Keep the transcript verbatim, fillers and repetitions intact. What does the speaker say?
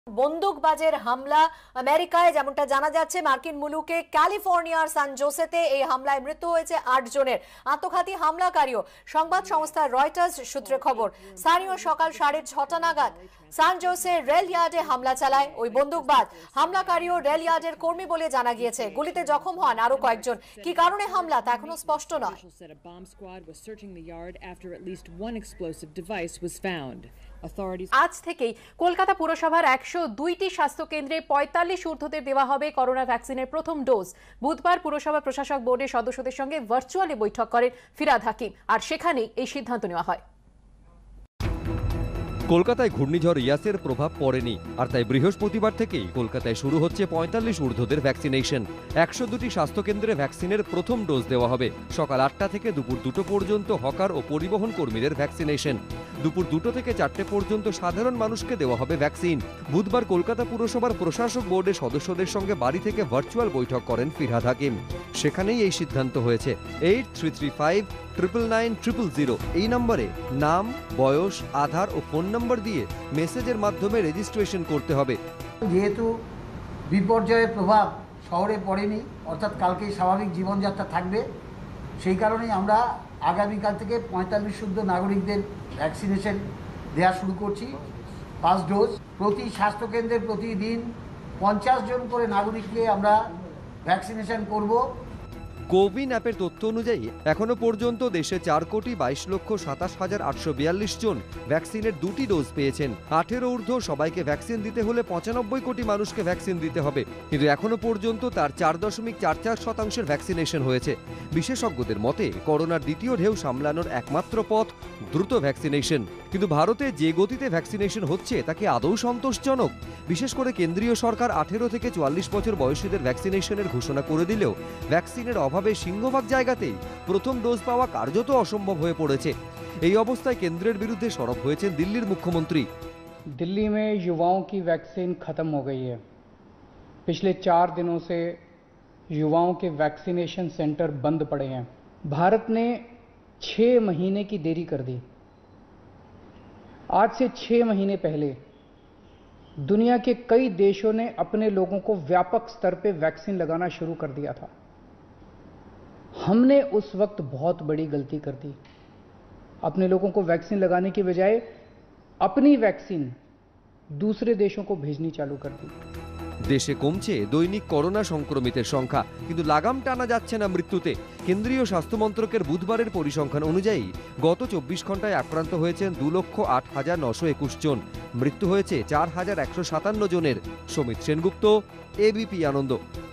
বন্দুকবাজের হামলা আমেরিকায় যেমনটা জানা যাচ্ছে মার্কিন মুলুকে ক্যালিফোর্নিয়ার সান জোসেতে এই হামলায় মৃত্যু হয়েছে আট জনের। আত্মঘাতী হামলাকারীও সংবাদ সংস্থা রয়টার্স সূত্রে খবর স্থানীয় সকাল সাড়ে ছটা নাগাদ সান জোসে রেল ইয়ার্ডে হামলা চালায় ওই বন্দুকবাজ। হামলাকারীও রেল ইয়ার্ডের কর্মী বলে জানা গিয়েছে। গুলিতে জখম হন আরো কয়েকজন। কি কারণে হামলা তা এখনো স্পষ্ট নয়। আজ থেকেই কলকাতা পুরসভার একশো দুইটি স্বাস্থ্য কেন্দ্রে পঁয়তাল্লিশ ঊর্ধ্বদের দেওয়া হবে করোনা ভ্যাকসিনের প্রথম ডোজ। বুধবার পুরসভা প্রশাসক বোর্ডের সদস্যদের সঙ্গে ভার্চুয়ালি বৈঠক করেন ফিরহাদ হাকিম, আর সেখানেই এই সিদ্ধান্ত নেওয়া হয়। কলকাতায় ঘূর্ণিঝড় ইয়াসের প্রভাব পড়েনি, আর তাই বৃহস্পতিবার থেকেই কলকাতায় শুরু হচ্ছে পঁয়তাল্লিশ ঊর্ধ্বদের ভ্যাকসিনেশন। একশো দুটি স্বাস্থ্যকেন্দ্রে ভ্যাকসিনের প্রথম ডোজ দেওয়া হবে। সকাল আটটা থেকে দুপুর দুটো পর্যন্ত হকার ও পরিবহন কর্মীদের ভ্যাকসিনেশন। দুপুর দুটো থেকে চারটে পর্যন্ত সাধারণ মানুষকে দেওয়া হবে ভ্যাকসিন। বুধবার কলকাতা পুরসভার প্রশাসক বোর্ডের সদস্যদের সঙ্গে বাড়ি থেকে ভার্চুয়াল বৈঠক করেন ফিরহাদ হাকিম। সেখানেই এই সিদ্ধান্ত হয়েছে। Eight three three five triple nine triple zero এই নম্বরে নাম, বয়স, আধার ও ফোন নম্বর দিয়ে মেসেজের মাধ্যমে রেজিস্ট্রেশন করতে হবে। যেহেতু বিপর্যয়ের প্রভাব শহরে পড়েনি, অর্থাৎ কালকেই স্বাভাবিক জীবনযাত্রা থাকবে, সেই কারণেই আমরা আগামীকাল থেকে পঁয়তাল্লিশ শুদ্ধ নাগরিকদের ভ্যাকসিনেশন দেওয়া শুরু করছি। ফার্স্ট ডোজ প্রতি স্বাস্থ্যকেন্দ্রে প্রতিদিন পঞ্চাশ জন করে নাগরিককে আমরা ভ্যাকসিনেশন করব। কোভিন অ্যাপের তথ্য অনুযায়ী এখনো পর্যন্ত দেশে চার কোটি বাইশ লক্ষ সাতাশ হাজার আটশো বিয়াল্লিশ জন ভ্যাকসিনের দুটি ডোজ পেয়েছেন। আঠেরো ঊর্ধ্ব সবাইকে ভ্যাকসিন দিতে হলে পঁচানব্বই কোটি মানুষকে ভ্যাকসিন দিতে হবে, কিন্তু এখনো পর্যন্ত তার চার দশমিক চার চার শতাংশের ভ্যাকসিনেশন হয়েছে। বিশেষজ্ঞদের মতে করোনার দ্বিতীয় ঢেউ সামলানোর একমাত্র পথ দ্রুত ভ্যাকসিনেশন। কিন্তু ভারতে যে গতিতে ভ্যাকসিনেশন হচ্ছে তা কি আদৌ সন্তোষজনক? বিশেষ করে কেন্দ্রীয় সরকার আঠেরো থেকে চুয়াল্লিশ বছর বয়সীদের ভ্যাকসিনেশনের ঘোষণা করে দিলেও ভ্যাকসিনের অভাবে সিংহভাগ জায়গাতেই প্রথম ডোজ পাওয়া কার্যত অসম্ভব হয়ে পড়েছে। এই অবস্থায় কেন্দ্রের বিরুদ্ধে সরব হয়েছেন দিল্লির মুখ্যমন্ত্রী। दिल्ली में युवाओं की वैक्सीन ख़त्म हो गई है। पिछले चार दिनों से युवाओं के वैक्सीनेशन सेंटर बंद पड़े हैं। भारत ने छः महीने की देरी कर दी। आज से छः महीने पहले दुनिया के कई देशों ने अपने लोगों को व्यापक स्तर पे वैक्सीन लगाना शुरू कर दिया था। हमने उस वक्त बहुत बड़ी गलती कर दी। अपने लोगों को वैक्सीन लगाने की बजाय अपनी वैक्सीन दूसरे देशों को भेजनी चालू कर दी। দেশে কমছে দৈনিক করোনা সংক্রমিতের সংখ্যা, কিন্তু লাগাম টানা যাচ্ছে না মৃত্যুতে। কেন্দ্রীয় স্বাস্থ্য মন্ত্রকের বুধবারের পরিসংখ্যান অনুযায়ী গত চব্বিশ ঘন্টায় আক্রান্ত হয়েছেন দু লক্ষ আট হাজার নশো একুশ জন। মৃত্যু হয়েছে চার হাজার একশো সাতান্ন জনের। সমিত সেনগুপ্ত, এবিপি আনন্দ।